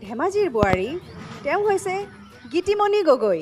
ধেমাজিৰ বোৱাৰী তেওঁ হৈছে গীতিমণি গগৈ।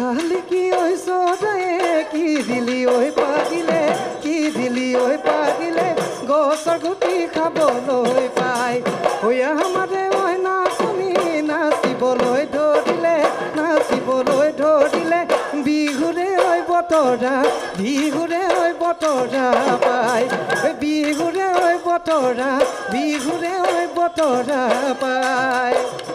শালিকি ঐ চৰায়ে কি দিলি ঐ পাগিলে কি দিলি ঐ পাগিলে গছৰ গুটি খাবলৈ পাই হৈয়া আমাৰে ঐ নাচনী নাচিবলৈ ধৰিলে বিহুৰে ঐ বতৰা বিহুৰে ঐ বতৰা পাই বিহুৰে ঐ বতৰা বিহুৰে ঐ বতৰা পাই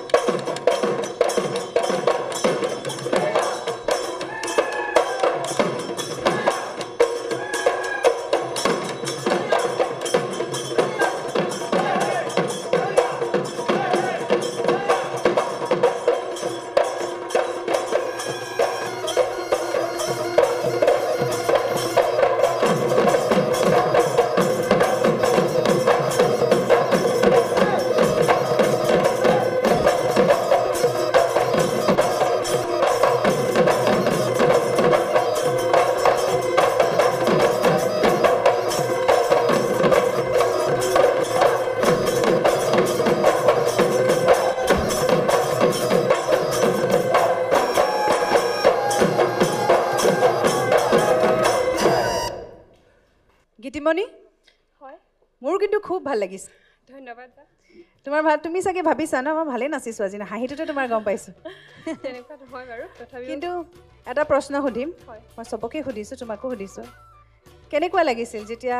গীতিমণি হয় মোৰ কিন্তু খুব ভাল লাগিছে ধন্যবাদ তোমাৰ ভাল তুমি চাগে ভাবিছা ন মই ভালেই নাচিছোঁ আজি না হাঁহিটোতে তোমাৰ গম পাইছোঁ তেনেকুৱা নহয় বাৰু তথাপিও কিন্তু এটা প্ৰশ্ন সুধিম হয় মই চবকে সুধিছোঁ তোমাকো সুধিছোঁ কেনেকুৱা লাগিছিল যেতিয়া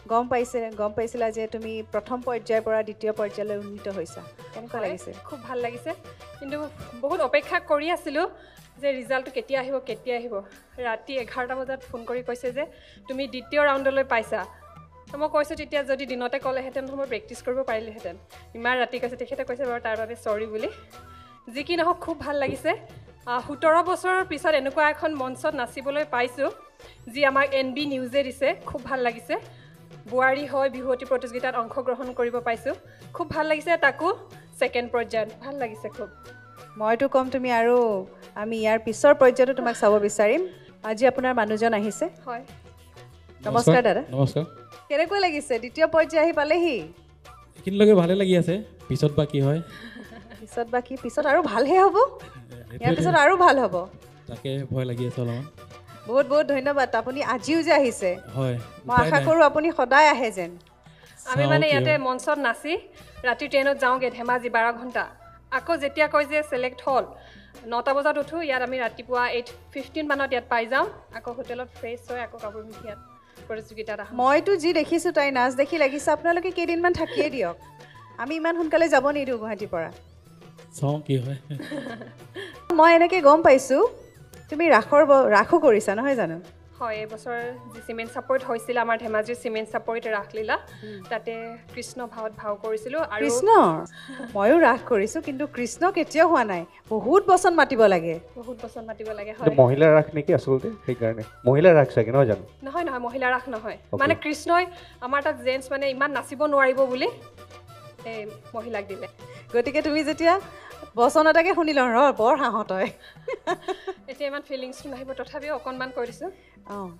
গম পাইছিলা যে তুমি প্ৰথম পৰ্যায়ৰ পৰা দ্বিতীয় পৰ্যায়লৈ উন্নীত হৈছা কেনেকুৱা লাগিছিল খুব ভাল লাগিছে কিন্তু বহুত অপেক্ষা কৰি আছিলোঁ যে ৰিজাল্টটো কেতিয়া আহিব ৰাতি 11টা বজাত ফোন কৰি কৈছে যে তুমি দ্বিতীয় ৰাউণ্ডলৈ পাইছা মই কৈছোঁ তেতিয়া যদি দিনতে ক'লেহেঁতেন মই প্ৰেক্টিছ কৰিব পাৰিলোহেঁতেন ইমান ৰাতি কৈছে তেখেতে কৈছে বাৰু তাৰ বাবে চৰি বুলি যি কি নহওক খুব ভাল লাগিছে 17 বছৰৰ পিছত এনেকুৱা এখন মঞ্চত নাচিবলৈ পাইছোঁ যি আমাক NB নিউজে দিছে খুব ভাল লাগিছে বোৱাৰী হয় বিহুৱতী প্ৰতিযোগিতাত অংশগ্ৰহণ কৰিব পাইছোঁ খুব ভাল লাগিছে তাকো ছেকেণ্ড পৰ্যায়ত ভাল লাগিছে খুব মইতো ক'ম তুমি আৰু আমি ইয়াৰ পিছৰ পৰ্যায়তো তোমাক চাব বিচাৰিম আজি আপোনাৰ মানুহজন আহিছে হয় নমস্কাৰ দাদা নমস্কাৰ কেনেকুৱা লাগিছে দ্বিতীয় পৰ্যায় আহি পালেহি এইখিনিলৈকে ভালে লাগি আছে পিছত বা কি হয় পিছত আৰু ভালহে হ'ব ইয়াৰ পিছত আৰু ভাল হ'ব তাকে ভয় লাগি আছে অলপমান বহুত বহুত ধন্যবাদ আপুনি আজিও যে আহিছে হয় মই আশা কৰোঁ আপুনি সদায় আহে যেন আমি মানে ইয়াতে মঞ্চত নাচি ৰাতি ট্ৰেইনত যাওঁগৈ ধেমাজি 12 ঘণ্টা আকৌ যেতিয়া কয় যে ছিলেক্ট হ'ল 9টা বজাত উঠো ইয়াত আমি ৰাতিপুৱা 8:15 মানত ইয়াত পাই যাওঁ আকৌ হোটেলত ফ্ৰেছ হৈ আকৌ কাপোৰ পিন্ধি ইয়াত প্ৰতিযোগিতাত আহোঁ মইতো যি দেখিছোঁ তাই নাচ দেখি লাগিছে আপোনালোকে কেইদিনমান থাকিয়ে দিয়ক আমি ইমান সোনকালে যাব নিদিওঁ গুৱাহাটীৰ পৰা চাওঁ কি হয় মই এনেকৈ গম পাইছোঁ তুমি ৰাসো কৰিছা নহয় জানো হয় এইবছৰ যি চিমেণ্ট চাপৰিত হৈছিল আমাৰ ধেমাজিৰ চিমেণ্ট চাপৰিত ৰাসলীলা তাতে কৃষ্ণ ভাৱত ভাও কৰিছিলোঁ আৰু কৃষ্ণ ময়ো ৰাস কৰিছোঁ কিন্তু কৃষ্ণ কেতিয়াও হোৱা নাই বহুত বচন মাতিব লাগে বহুত বচন মাতিব লাগে হয় মহিলাৰ ৰাস নেকি আচলতে সেইকাৰণে মহিলাৰ ৰাস চাগে নহয় জানো নহয় মহিলা ৰাস নহয় মানে কৃষ্ণই আমাৰ তাত জেণ্টছ মানে ইমান নাচিব নোৱাৰিব বুলি এই মহিলাক দিলে গতিকে তুমি যেতিয়া বচন এটাকে শুনি লওঁ বৰ হাঁহত হয় এতিয়া ইমান ফিলিংছটো নাহিব তথাপিও অকণমান কৈ দিছোঁ অঁ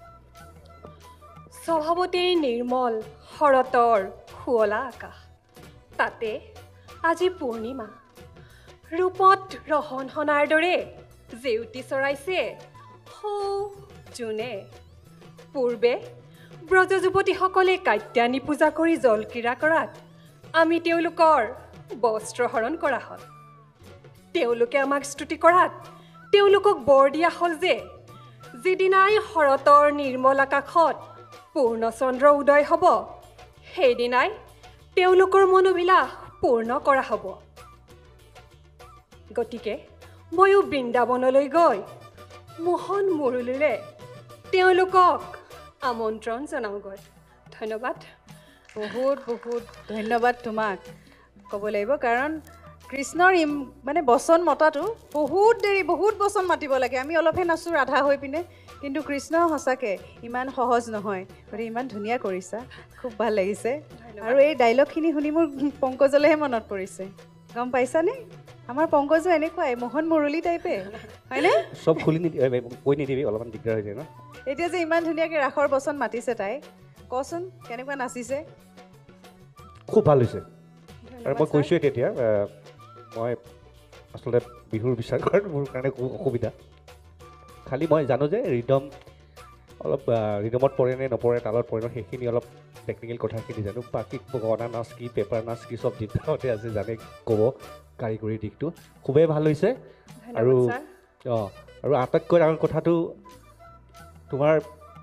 স্বভাৱতেই নিৰ্মল শৰতৰ শুৱলা আকাশ তাতে আজি পূৰ্ণিমা ৰূপত ৰহন সনাৰ দৰে জেউতি চৰাইছে সৌ জোনে পূৰ্বে ব্ৰজ যুৱতীসকলে কাত্যায়নী পূজা কৰি জলক্ৰীড়া কৰাত আমি তেওঁলোকৰ বস্ত্ৰহৰণ কৰা হ'ল তেওঁলোকে আমাক স্তুতি কৰাত তেওঁলোকক বৰ দিয়া হ'ল যে যিদিনাই শৰতৰ নিৰ্মল আকাশত পূৰ্ণচন্দ্ৰ উদয় হ'ব সেইদিনাই তেওঁলোকৰ মনোবিলাস পূৰ্ণ কৰা হ'ব গতিকে ময়ো বৃন্দাবনলৈ গৈ মোহন মুৰলীৰে তেওঁলোকক আমন্ত্ৰণ জনাওঁগৈ ধন্যবাদ বহুত বহুত ধন্যবাদ তোমাক ক'ব লাগিব কাৰণ কৃষ্ণৰ মানে বচন মতাটো বহুত দেৰি বহুত বচন মাতিব লাগে আমি অলপহে নাচোঁ ৰাধা হৈ পিনে কিন্তু কৃষ্ণ সঁচাকৈ ইমান সহজ নহয় গতিকে ইমান ধুনীয়া কৰিছা খুব ভাল লাগিছে আৰু এই ডাইলগখিনি শুনি মোৰ পংকজলৈহে মনত পৰিছে গম পাইছানে আমাৰ পংকজো এনেকুৱাই মোহন মুৰলী টাইপে হয়নে চব খুলি কৈ নিদিবি অলপমান দিগদাৰ হৈ যায় ন এতিয়া যে ইমান ধুনীয়াকৈ ৰাসৰ বচন মাতিছে তাই কচোন কেনেকুৱা নাচিছে খুব ভাল হৈছে আৰু মই কৈছোঁৱে তেতিয়া মই আচলতে বিহুৰ বিচাৰ কৰাটো মোৰ কাৰণে খুব অসুবিধা খালি মই জানো যে ৰিদম অলপ ৰিদমত পৰে নে নপৰে তালত পৰে ন সেইখিনি অলপ টেকনিকেল কথাখিনি জানো বাকী গগনা নাচ কি পেপাৰ নাচ কি চব দিনতে আছে জানে ক'ব কাৰিকৰী দিশটো খুবেই ভাল হৈছে আৰু আৰু আটাইতকৈ ডাঙৰ কথাটো তোমাৰ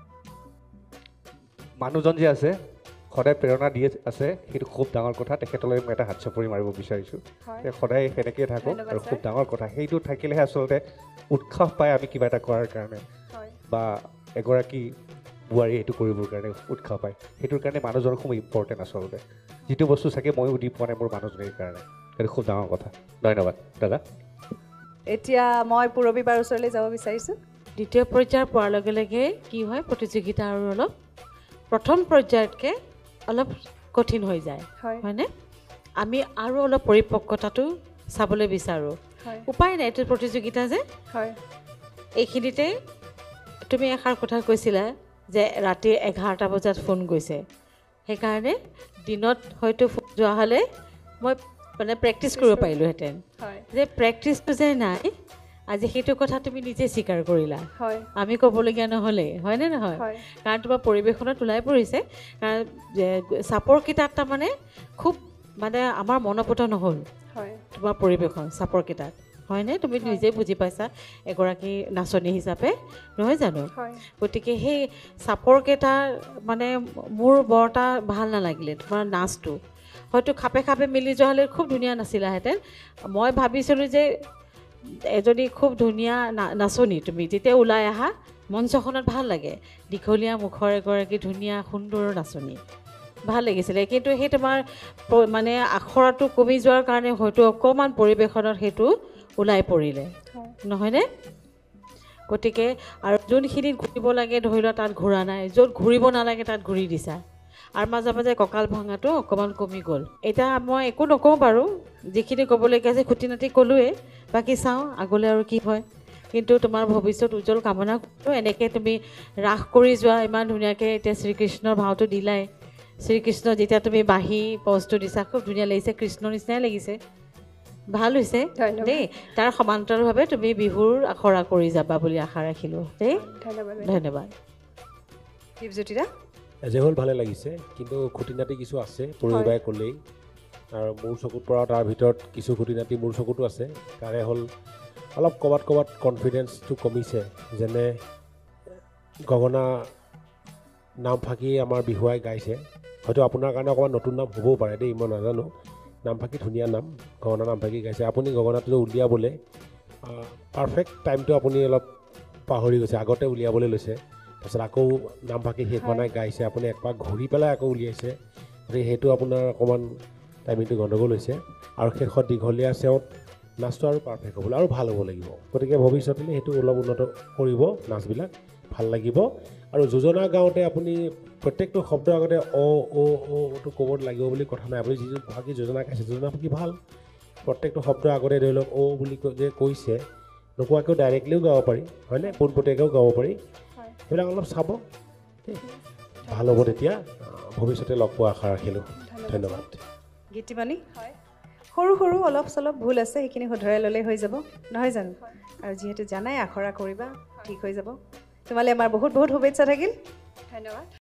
মানুহজন যে আছে সদায় প্ৰেৰণা দি আছে সেইটো খুব ডাঙৰ কথা তেখেতলৈ মই এটা হাত চাপৰি মাৰিব বিচাৰিছোঁ সদায় সেনেকৈয়ে থাকোঁ আৰু খুব ডাঙৰ কথা সেইটো থাকিলেহে আচলতে উৎসাহ পায় আমি কিবা এটা কৰাৰ কাৰণে বা এগৰাকী বোৱাৰী সেইটো কৰিবৰ কাৰণে উৎসাহ পায় সেইটোৰ কাৰণে মানুহজনৰ খুব ইম্পৰ্টেণ্ট আচলতে যিটো বস্তু চাগে ময়ো দি পোৱা নাই মোৰ মানুহজনীৰ কাৰণে সেইটো খুব ডাঙৰ কথা ধন্যবাদ দাদা এতিয়া মই পূৰবী বাৰ ওচৰলৈ যাব বিচাৰিছোঁ দ্বিতীয় পৰ্যায়ৰ পোৱাৰ লগে লগে কি হয় প্ৰতিযোগিতা আৰু অলপ প্ৰথম পৰ্যায়তকৈ অলপ কঠিন হৈ যায় হয়নে আমি আৰু অলপ পৰিপক্কতাটো চাবলৈ বিচাৰোঁ উপায় নাই এইটো প্ৰতিযোগিতা যে এইখিনিতে তুমি এষাৰ কথা কৈছিলা যে ৰাতি 11টা বজাত ফোন গৈছে সেইকাৰণে দিনত হয়তো ফোন যোৱা হ'লে মই মানে প্ৰেক্টিছ কৰিব পাৰিলোঁহেঁতেন যে প্ৰেক্টিছটো যে নাই আজি সেইটো কথা তুমি নিজে স্বীকাৰ কৰিলা আমি ক'বলগীয়া নহ'লে হয়নে নহয় কাৰণ তোমাৰ পৰিৱেশনত ওলাই পৰিছে কাৰণ চাপৰ কিতাপ তাৰমানে খুব মানে আমাৰ মনপত নহ'ল তোমাৰ পৰিৱেশন চাপৰ কিতাপ হয়নে তুমি নিজে বুজি পাইছা এগৰাকী নাচনী হিচাপে নহয় জানো গতিকে সেই চাপৰকেইটা মানে মোৰ বৰ এটা ভাল নালাগিলে তোমাৰ নাচটো হয়তো খাপে খাপে মিলি যোৱা হ'লে খুব ধুনীয়া নাছিলাহেঁতেন মই ভাবিছিলোঁ যে এজনী খুব ধুনীয়া নাচনী তুমি যেতিয়া ওলাই আহা মঞ্চখনত ভাল লাগে দীঘলীয়া মুখৰ এগৰাকী ধুনীয়া সুন্দৰ নাচনী ভাল লাগিছিলে কিন্তু সেই তোমাৰ মানে আখৰাটো কমি যোৱাৰ কাৰণে হয়তো অকণমান পৰিৱেশনত সেইটো ওলাই পৰিলে নহয়নে গতিকে আৰু যোনখিনিত ঘূৰিব লাগে ধৰি লোৱা তাত ঘূৰা নাই য'ত ঘূৰিব নালাগে তাত ঘূৰি দিছা আৰু মাজে মাজে কঁকাল ভঙাটো অকণমান কমি গ'ল এতিয়া মই একো নকওঁ বাৰু যিখিনি ক'বলগীয়া আছে খুটি নাটি ক'লোৱে বাকী চাওঁ আগলৈ আৰু কি হয় কিন্তু তোমাৰ ভৱিষ্যত উজ্জ্বল কামনা কৰোঁ এনেকৈ তুমি ৰাস কৰি যোৱা ইমান ধুনীয়াকৈ এতিয়া শ্ৰীকৃষ্ণৰ ভাওটো দিলাই শ্ৰীকৃষ্ণ যেতিয়া তুমি বাঁহী পজটো দিছা খুব ধুনীয়া লাগিছে কৃষ্ণৰ নিচিনাই লাগিছে ভাল হৈছে দেই তাৰ সমান্তৰালভাৱে তুমি বিহুৰ আখৰা কৰি যাবা বুলি আশা ৰাখিলোঁ দেই ধন্যবাদ দীপজ্যোতিদা এজে হ'ল ভালে লাগিছে কিন্তু খুটি নাটি কিছু আছে পৰিবাৰে ক'লেই আৰু মোৰ চকুত পৰা তাৰ ভিতৰত কিছু খুটি নাটি মোৰ চকুতো আছে তাৰে হ'ল অলপ ক'ৰবাত কনফিডেঞ্চটো কমিছে যেনে গগনা নামফাকি আমাৰ বিহুৱাই গাইছে হয়তো আপোনাৰ কাৰণে অকণমান নতুন নাম হ'বও পাৰে দেই মই নাজানো নামফাকি ধুনীয়া নাম গগনা নামফাকি গাইছে আপুনি গগনাটো উলিয়াবলৈ পাৰফেক্ট টাইমটো আপুনি অলপ পাহৰি গৈছে আগতে উলিয়াবলৈ লৈছে তাৰপিছত আকৌ নামফাকি শেষ হোৱা নাই গাইছে আপুনি একপাক ঘূৰি পেলাই আকৌ উলিয়াইছে গতিকে সেইটো আপোনাৰ অকণমান টাইমিংটো গণ্ডগোল হৈছে আৰু শেষত দীঘলীয়া চেওত নাচটো আৰু পাৰফেক্ট হ'বলৈ আৰু ভাল হ'ব লাগিব গতিকে ভৱিষ্যতলৈ সেইটো অলপ উন্নত কৰিব নাচবিলাক ভাল লাগিব আৰু যোজনা গাওঁতে আপুনি প্ৰত্যেকটো শব্দৰ আগতে অটো ক'ব লাগিব বুলি কথা নাই আপুনি যিটো ভাগি যোজনা গাইছে যোজনা ভাগি ভাল প্ৰত্যেকটো শব্দৰ আগতে ধৰি লওক বুলি যে কৈছে নোকোৱাকৈও ডাইৰেক্টলিও গাব পাৰি হয়নে পোনপটীয়াকৈও গাব পাৰি সেইবিলাক অলপ চাব ভাল হ'ব তেতিয়া ভৱিষ্যতে লগ পোৱা আশা ৰাখিলোঁ ধন্যবাদ গীতিমণি সৰু সৰু অলপ চলপ ভুল আছে সেইখিনি শুধৰাই ল'লেই হৈ যাব নহয় জানো আৰু যিহেতু জানাই আখৰা কৰিবা ঠিক হৈ যাব তোমালৈ আমাৰ বহুত বহুত শুভেচ্ছা থাকিল ধন্যবাদ